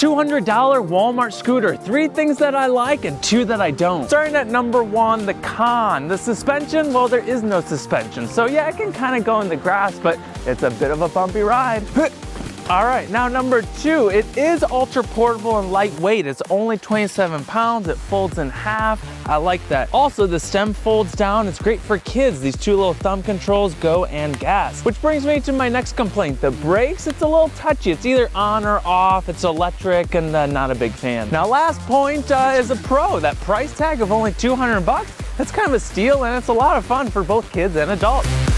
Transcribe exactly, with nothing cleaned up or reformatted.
two hundred dollar Walmart scooter. Three things that I like and two that I don't. Starting at number one, the con. The suspension, well, there is no suspension. So yeah, it can kind of go in the grass, but it's a bit of a bumpy ride. All right, now number two, it is ultra portable and lightweight. It's only twenty-seven pounds, it folds in half. I like that. Also, the stem folds down. It's great for kids. These two little thumb controls, go and gas. Which brings me to my next complaint. The brakes, it's a little touchy. It's either on or off. It's electric and uh, not a big fan. Now, last point uh, is a pro. That price tag of only two hundred bucks, that's kind of a steal and it's a lot of fun for both kids and adults.